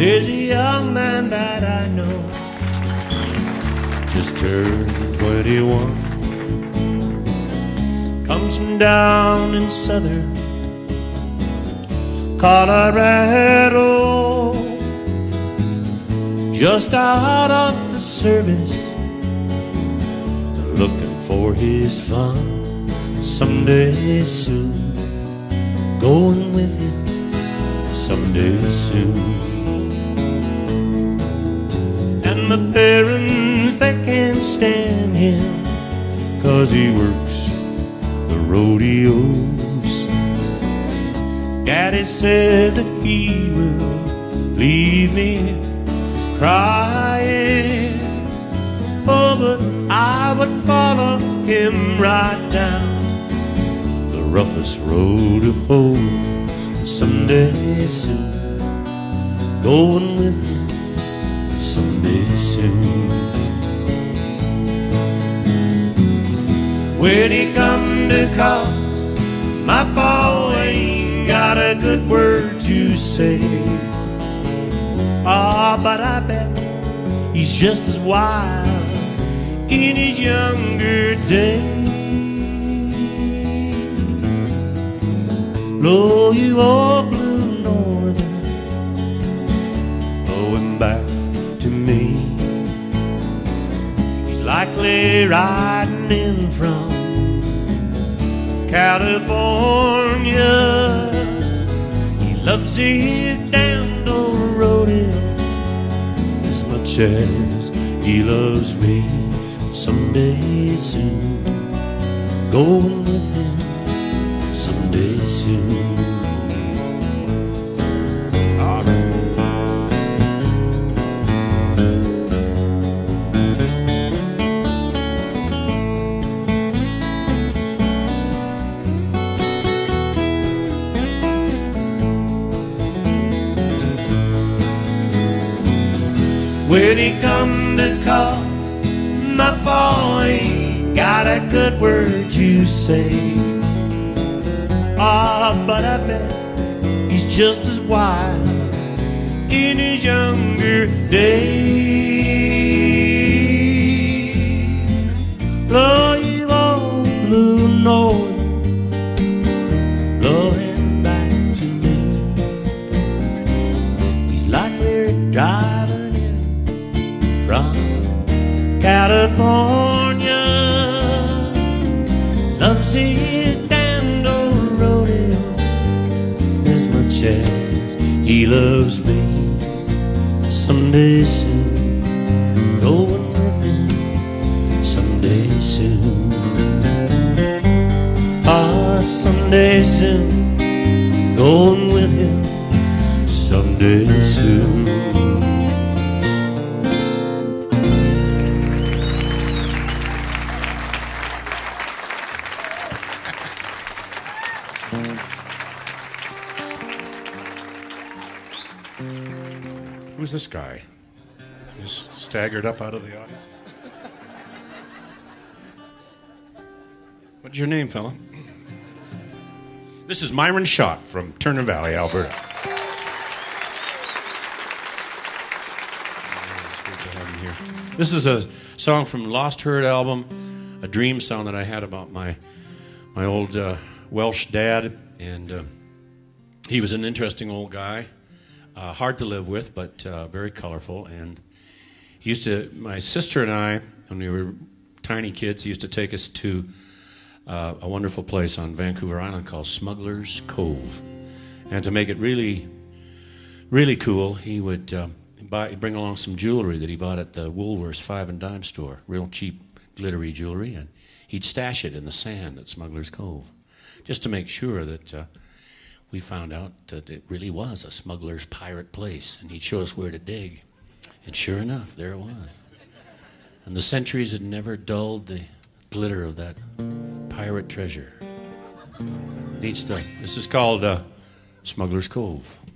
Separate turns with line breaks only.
There's a young man that I know, just turned 21, comes from down in southern Colorado, just out of the service, looking for his fun. Someday soon, going with him someday soon. And my parents, they can't stand him, 'cause he works the rodeos. Daddy said that he will leave me crying. Oh, but I would follow him right down the roughest road of home. Someday soon, going with him someday soon. When he come to call, my boy ain't got a good word to say. Ah, but I bet he's just as wild in his younger days. Blow you old blue northern, blow him back to me. He's likely riding in from California. He loves his damn old rodeo as much as he loves me. But someday soon, going with him someday soon. When he come to call, my boy ain't got a good word to say. Ah, but I bet he's just as wild in his younger days. Blow you old blue northern, blow him back to me. He's likely driving in from California. Loves his damned old rodeo as much as he loves me. Someday soon, going with him someday soon. Ah, someday soon, going with him someday soon.
Who's this guy? He's staggered up out of the audience. What's your name, fella? This is Myron Schott from Turner Valley, Alberta. It's great to have you here. This is a song from Lost Herd album, a dream song that I had about my old Welsh dad, and he was an interesting old guy. Hard to live with, but very colorful. And he used to, my sister and I, when we were tiny kids, he used to take us to a wonderful place on Vancouver Island called Smuggler's Cove. And to make it really, really cool, he would bring along some jewelry that he bought at the Woolworths 5 and dime store, real cheap, glittery jewelry, and he'd stash it in the sand at Smuggler's Cove, just to make sure that we found out that it really was a smuggler's pirate place, and he'd show us where to dig. And sure enough, there it was. And the centuries had never dulled the glitter of that pirate treasure. Neat stuff. This is called Smuggler's Cove.